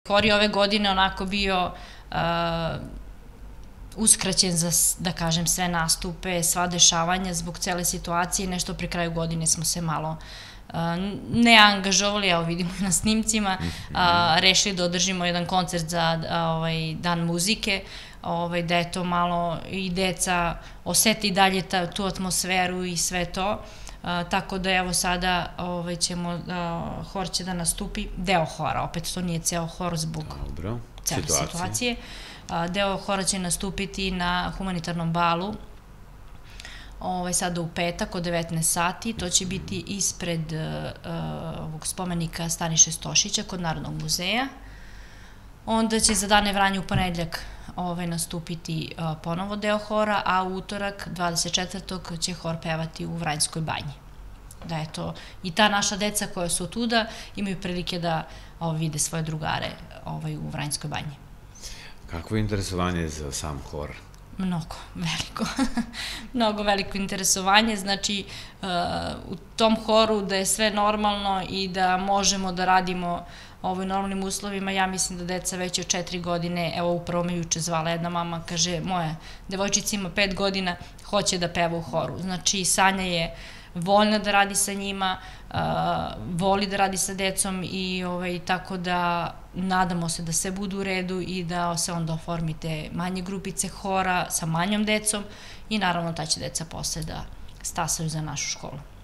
Hor je ove godine onako bio uskraćen za, da kažem, sve nastupe, sva dešavanja zbog cele situacije, nešto pri kraju godine smo se malo ne angažovali, evo vidimo na snimcima, rešili da održimo jedan koncert za Dan muzike, da je to malo i deca oseti dalje tu atmosferu i sve to. Tako da evo sada hor će da nastupi, deo hora, opet to nije ceo hor zbog cele situacije. Deo hora će nastupiti na humanitarnom balu, sada u petak od 19 sati, to će biti ispred ovog spomenika Staniše Stošića kod Narodnog muzeja. Onda će za Dane Vranja u ponedljak nastupiti ponovo deo hora, a u utorak 24. će hor pevati u Vranjskoj banji. Da je to i ta naša deca koja su tuda imaju prilike da vide svoje drugare u Vranjskoj banji. Kakvo je interesovanje za sam hor? Mnogo, veliko. Mnogo veliko interesovanje, znači u tom horu da je sve normalno i da možemo da radimo u normalnim uslovima, ja mislim da deca već od 4 godine, evo upravo me juče zvala jedna mama, kaže moja devojčica ima 5 godina, hoće da peva u horu. Znači Sanja je voljna da radi sa njima, voli da radi sa decom i tako da nadamo se da sve budu u redu i da se onda oformite manje grupice hora sa manjom decom i naravno ta će deca posle da stasaju za našu školu.